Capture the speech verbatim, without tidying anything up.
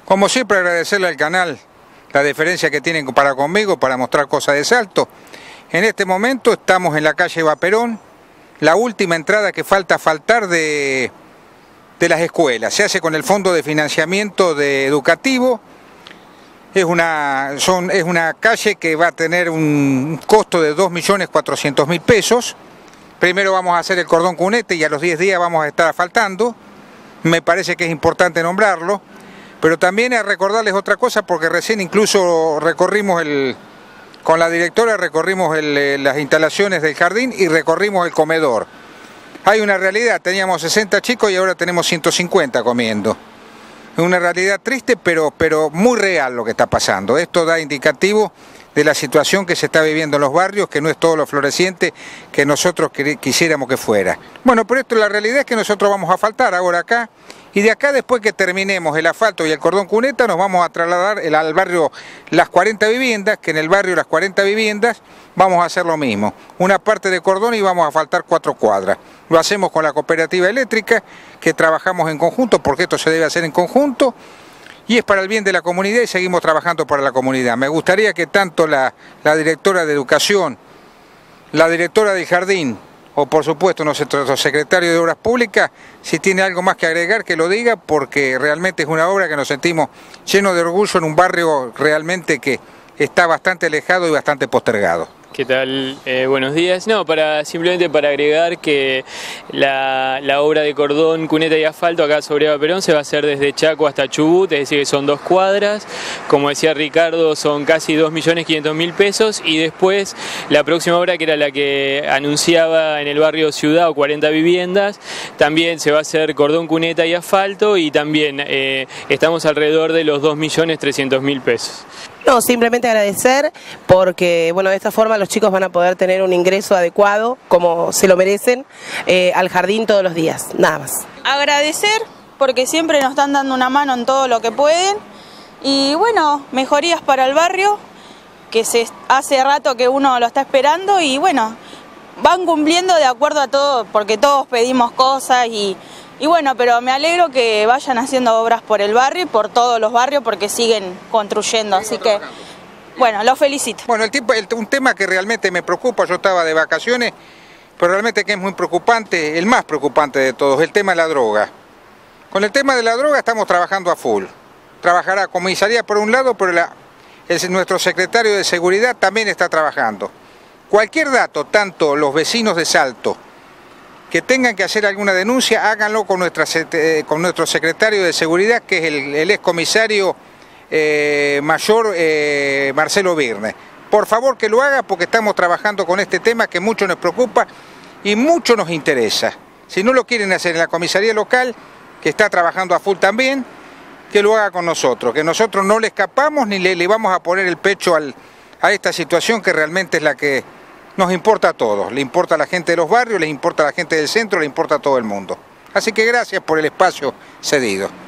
Como siempre, agradecerle al canal la deferencia que tienen para conmigo, para mostrar cosas de Salto. En este momento estamos en la calle Vaperón, la última entrada que falta faltar de, de las escuelas. Se hace con el Fondo de Financiamiento de Educativo. Es una, son, es una calle que va a tener un costo de dos millones cuatrocientos mil pesos. Primero vamos a hacer el cordón cunete y a los diez días vamos a estar asfaltando. Me parece que es importante nombrarlo. Pero también a recordarles otra cosa, porque recién incluso recorrimos el, con la directora recorrimos el, las instalaciones del jardín y recorrimos el comedor. Hay una realidad, teníamos sesenta chicos y ahora tenemos ciento cincuenta comiendo. Es una realidad triste, pero, pero muy real lo que está pasando. Esto da indicativo de la situación que se está viviendo en los barrios, que no es todo lo floreciente que nosotros quisiéramos que fuera. Bueno, pero esto la realidad es que nosotros vamos a asfaltar ahora acá, y de acá después que terminemos el asfalto y el cordón cuneta nos vamos a trasladar el, al barrio Las cuarenta Viviendas, que en el barrio Las cuarenta Viviendas vamos a hacer lo mismo. Una parte de cordón y vamos a asfaltar cuatro cuadras. Lo hacemos con la cooperativa eléctrica, que trabajamos en conjunto, porque esto se debe hacer en conjunto, y es para el bien de la comunidad y seguimos trabajando para la comunidad. Me gustaría que tanto la, la directora de Educación, la directora del Jardín, o por supuesto nuestro secretario de Obras Públicas, si tiene algo más que agregar, que lo diga, porque realmente es una obra que nos sentimos llenos de orgullo en un barrio realmente que está bastante alejado y bastante postergado. ¿Qué tal? Eh, buenos días. No, para simplemente para agregar que la, la obra de cordón, cuneta y asfalto acá sobre Vaperón se va a hacer desde Chaco hasta Chubut, es decir que son dos cuadras. Como decía Ricardo, son casi dos millones quinientos mil pesos, y después la próxima obra, que era la que anunciaba en el barrio Ciudad o cuarenta Viviendas, también se va a hacer cordón, cuneta y asfalto, y también eh, estamos alrededor de los dos millones trescientos mil pesos. No, simplemente agradecer, porque bueno, de esta forma los chicos van a poder tener un ingreso adecuado, como se lo merecen, eh, al jardín todos los días, nada más. Agradecer, porque siempre nos están dando una mano en todo lo que pueden, y bueno, mejorías para el barrio, que se hace rato que uno lo está esperando, y bueno, van cumpliendo de acuerdo a todo, porque todos pedimos cosas, y... Y bueno, pero me alegro que vayan haciendo obras por el barrio y por todos los barrios, porque siguen construyendo, así que, bueno, los felicito. Bueno, el tipo, el, un tema que realmente me preocupa, yo estaba de vacaciones, pero realmente que es muy preocupante, el más preocupante de todos, el tema de la droga. Con el tema de la droga estamos trabajando a full. Trabajará comisaría por un lado, pero la, el, nuestro secretario de Seguridad también está trabajando. Cualquier dato, tanto los vecinos de Salto, que tengan que hacer alguna denuncia, háganlo con, nuestra, con nuestro secretario de Seguridad, que es el, el excomisario eh, mayor eh, Marcelo Birne. Por favor que lo haga, porque estamos trabajando con este tema que mucho nos preocupa y mucho nos interesa. Si no lo quieren hacer en la comisaría local, que está trabajando a full también, que lo haga con nosotros, que nosotros no le escapamos ni le, le vamos a poner el pecho al, a esta situación que realmente es la que nos importa a todos, le importa a la gente de los barrios, les importa a la gente del centro, le importa a todo el mundo. Así que gracias por el espacio cedido.